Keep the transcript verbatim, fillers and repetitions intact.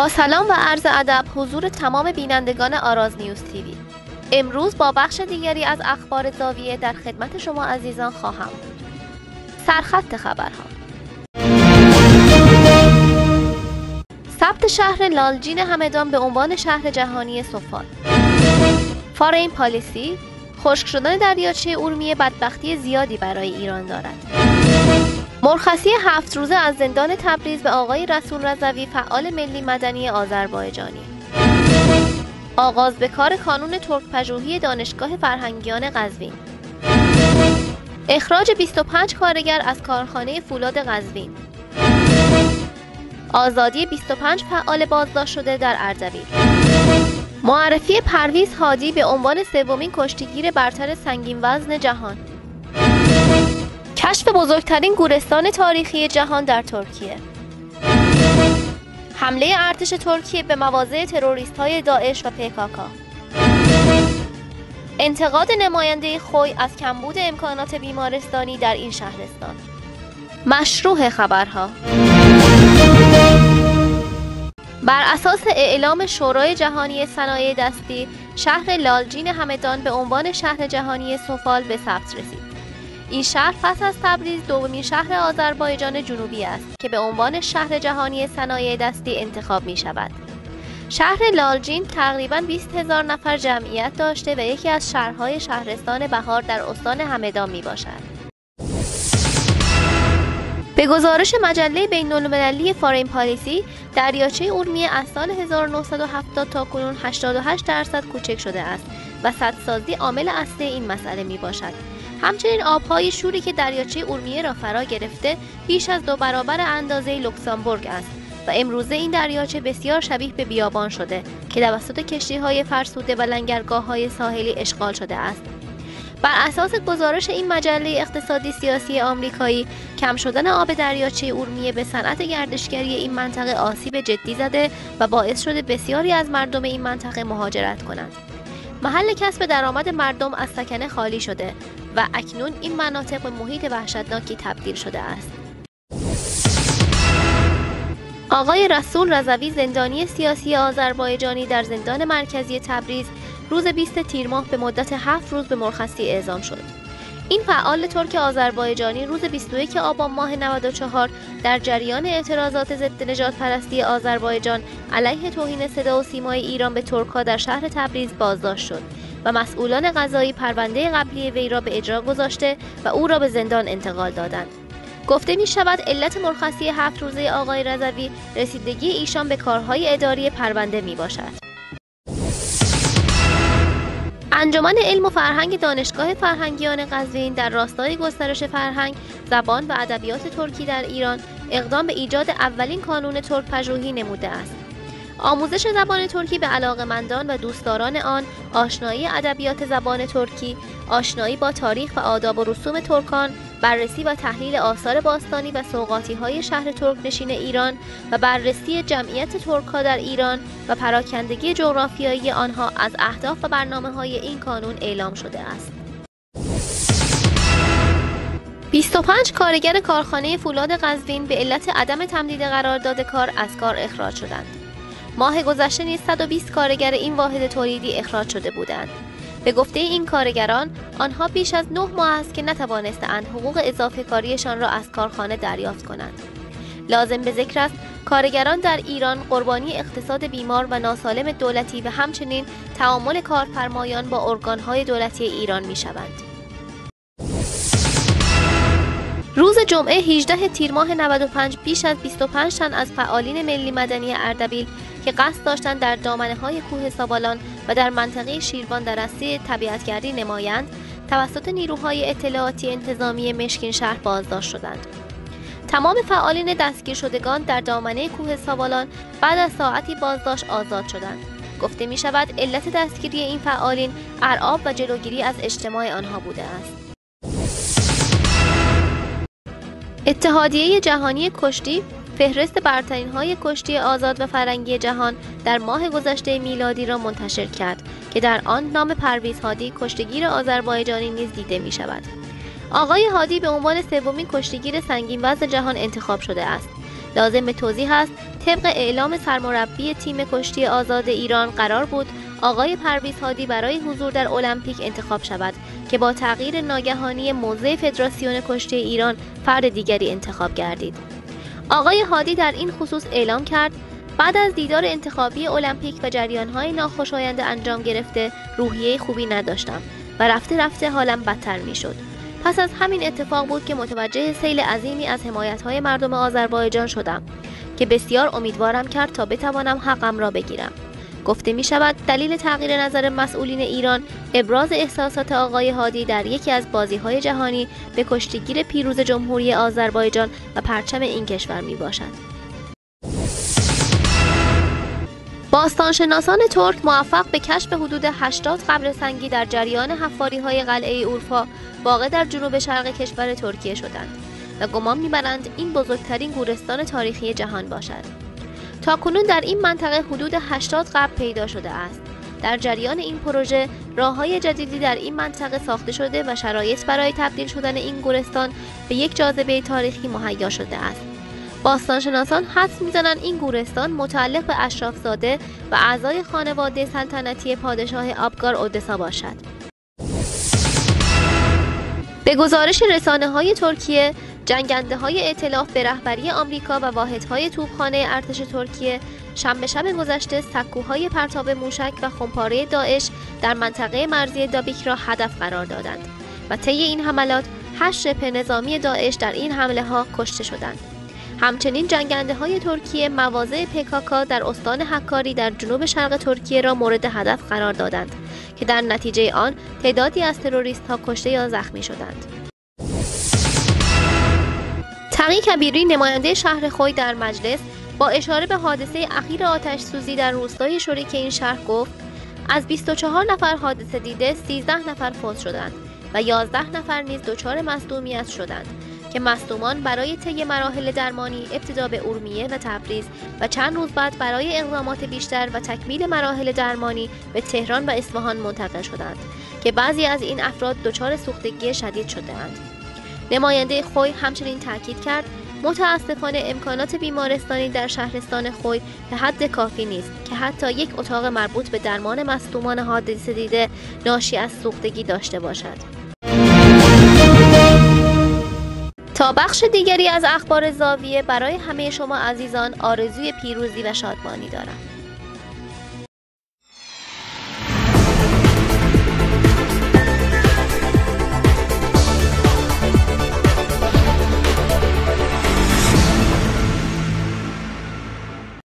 سلام و عرض ادب حضور تمام بینندگان آراز نیوز تیوی. امروز با بخش دیگری از اخبار زاویه در خدمت شما عزیزان خواهم بود. سرخط خبرها: ثبت شهر لالجین همدان به عنوان شهر جهانی سفال. فارین پالیسی: خشک شدن دریاچه ارومیه بدبختی زیادی برای ایران دارد. مرخصی هفت روزه از زندان تبریز به آقای رسول رضوی، فعال ملی مدنی آذربایجانی. آغاز به کار کانون ترک پژوهی دانشگاه فرهنگیان قزوین. اخراج بیست و پنج کارگر از کارخانه فولاد قزوین. آزادی بیست و پنج فعال بازداشت شده در اردبیل. معرفی پرویز هادی به عنوان سومین کشتیگیر برتر سنگین وزن جهان. کشف بزرگترین گورستان تاریخی جهان در ترکیه. حمله ارتش ترکیه به مواضع تروریست‌های داعش و پیکاکا. انتقاد نماینده خوی از کمبود امکانات بیمارستانی در این شهرستان. مشروع خبرها: بر اساس اعلام شورای جهانی صنایع دستی، شهر لالجین همدان به عنوان شهر جهانی سفال به ثبت رسید. این شهر پس از تبریز دومین شهر آذربایجان جنوبی است که به عنوان شهر جهانی صنایع دستی انتخاب می شود. شهر لالجین تقریباً بیست هزار نفر جمعیت داشته و یکی از شهرهای شهرستان بهار در استان همدان می باشد. به گزارش مجله بین‌المللی فارین پالیسی، دریاچه ارومیه از سال هزار و نهصد و هفتاد تا کنون هشتاد و هشت درصد کوچک شده است و سدسازی عامل اصلی این مسئله می باشد. همچنین آبهای شوری که دریاچه ارومیه را فرا گرفته بیش از دو برابر اندازه لوکزامبورگ است و امروزه این دریاچه بسیار شبیه به بیابان شده که توسط کشتی‌های فرسوده و لنگرگاه‌های ساحلی اشغال شده است. بر اساس گزارش این مجله اقتصادی سیاسی آمریکایی، کم شدن آب دریاچه ارومیه به صنعت گردشگری این منطقه آسیب جدی زده و باعث شده بسیاری از مردم این منطقه مهاجرت کنند. محل کسب درآمد مردم از سکنه خالی شده و اکنون این مناطق به محیط وحشتناکی تبدیل شده است. آقای رسول رضوی، زندانی سیاسی آذربایجانی در زندان مرکزی تبریز، روز بیست تیر ماه به مدت هفت روز به مرخصی اعزام شد. این فعال ترک آذربایجانی روز بیست و یکم آبان ماه نود و چهار در جریان اعتراضات ضد نژاد پرستی آذربایجان علیه توهین صدا و سیمای ایران به ترک‌ها در شهر تبریز بازداشت شد و مسئولان قضایی پرونده قبلی وی را به اجرا گذاشته و او را به زندان انتقال دادند. گفته می شود علت مرخصی هفت روزه آقای رضوی رسیدگی ایشان به کارهای اداری پرونده می باشد. انجمن علم و فرهنگ دانشگاه فرهنگیان قزوین در راستای گسترش فرهنگ، زبان و ادبیات ترکی در ایران اقدام به ایجاد اولین کانون ترک پژوهی نموده است. آموزش زبان ترکی به علاقه‌مندان و دوستداران آن، آشنایی ادبیات زبان ترکی، آشنایی با تاریخ و آداب و رسوم ترکان، بررسی و تحلیل آثار باستانی و سوغاتی‌های شهر ترک‌نشین ایران و بررسی جمعیت ترک‌ها در ایران و پراکندگی جغرافیایی آنها از اهداف و برنامه‌های این کانون اعلام شده است. بیست و پنج کارگر کارخانه فولاد قزوین به علت عدم تمدید قرارداد کار از کار اخراج شدند. ماه گذشته نیز صد و بیست کارگر این واحد تولیدی اخراج شده بودند. به گفته این کارگران، آنها بیش از نه ماه است که نتوانستند حقوق اضافه کاریشان را از کارخانه دریافت کنند. لازم به ذکر است کارگران در ایران قربانی اقتصاد بیمار و ناسالم دولتی و همچنین تعامل کارفرمایان با ارگانهای دولتی ایران می شوند. روز جمعه هجدهم تیر ماه نود و پنج بیش از بیست و پنج تن از فعالین ملی مدنی اردبیل که قصد داشتند در دامنه‌های کوه سابالان و در منطقه شیروان در راسته طبیعتگردی نمایند، توسط نیروهای اطلاعاتی انتظامی مشکین شهر بازداشت شدند. تمام فعالین دستگیر شدگان در دامنه کوه سابالان بعد از ساعتی بازداشت آزاد شدند. گفته می شود علت دستگیری این فعالین ارعاب و جلوگیری از اجتماع آنها بوده است. اتحادیه جهانی کشتی فهرست برترین‌های کشتی آزاد و فرنگی جهان در ماه گذشته میلادی را منتشر کرد که در آن نام پرویز هادی، کشتیگیر آذربایجانی نیز دیده می شود. آقای هادی به عنوان سومین کشتیگیر سنگین وزن جهان انتخاب شده است. لازم به توضیح است طبق اعلام سرمربی تیم کشتی آزاد ایران قرار بود آقای پرویز هادی برای حضور در المپیک انتخاب شود که با تغییر ناگهانی موضع فدراسیون کشتی ایران فرد دیگری انتخاب گردید. آقای هادی در این خصوص اعلام کرد بعد از دیدار انتخابی المپیک و جریان‌های ناخوشایند انجام گرفته روحیه خوبی نداشتم و رفته رفته حالم بدتر می‌شد. پس از همین اتفاق بود که متوجه سیل عظیمی از حمایت‌های مردم آذربایجان شدم که بسیار امیدوارم کرد تا بتوانم حقم را بگیرم. گفته می شود دلیل تغییر نظر مسئولین ایران ابراز احساسات آقای هادی در یکی از بازی‌های جهانی به کشتیگیر پیروز جمهوری آذربایجان و پرچم این کشور می باشد. باستانشناسان ترک موفق به کشف حدود هشتاد قبر سنگی در جریان حفاری‌های قلعه اورفا واقع در جنوب شرق کشور ترکیه شدند و گمان می‌برند این بزرگترین گورستان تاریخی جهان باشد. تاکنون در این منطقه حدود هشتاد قبر پیدا شده است. در جریان این پروژه راه‌های جدیدی در این منطقه ساخته شده و شرایط برای تبدیل شدن این گورستان به یک جاذبه تاریخی مهیا شده است. باستانشناسان حدس می‌زنند این گورستان متعلق به اشرافزاده و اعضای خانواده سلطنتی پادشاه آبگار اودسا باشد. به گزارش رسانه‌های ترکیه، جنگنده‌های ائتلاف به رهبری آمریکا و واحدهای توپخانه ارتش ترکیه شنبه شب گذشته سکوهای پرتاب موشک و خمپاره داعش در منطقه مرزی دابیک را هدف قرار دادند و طی این حملات هشت شبه نظامی داعش در این حمله‌ها کشته شدند. همچنین جنگنده‌های ترکیه مواضع پکاکا در استان حکاری در جنوب شرق ترکیه را مورد هدف قرار دادند که در نتیجه آن تعدادی از تروریست‌ها کشته یا زخمی شدند. تقی کبیری نماینده شهر خوی در مجلس با اشاره به حادثه اخیر آتش سوزی در روستای شریک این شهر گفت از بیست و چهار نفر حادثه دیده سیزده نفر فوت شدند و یازده نفر نیز دچار مصدومیت شدند که مصدومان برای طی مراحل درمانی ابتدا به اورمیه و تبریز و چند روز بعد برای اقدامات بیشتر و تکمیل مراحل درمانی به تهران و اصفهان منتقل شدند که بعضی از این افراد دچار سوختگی شدید شده‌اند. نماینده خوی همچنین تاکید کرد متاسفانه امکانات بیمارستانی در شهرستان خوی به حد کافی نیست که حتی یک اتاق مربوط به درمان مصدومان حادثه دیده ناشی از سوختگی داشته باشد. تا بخش دیگری از اخبار زاویه برای همه شما عزیزان آرزوی پیروزی و شادمانی دارم.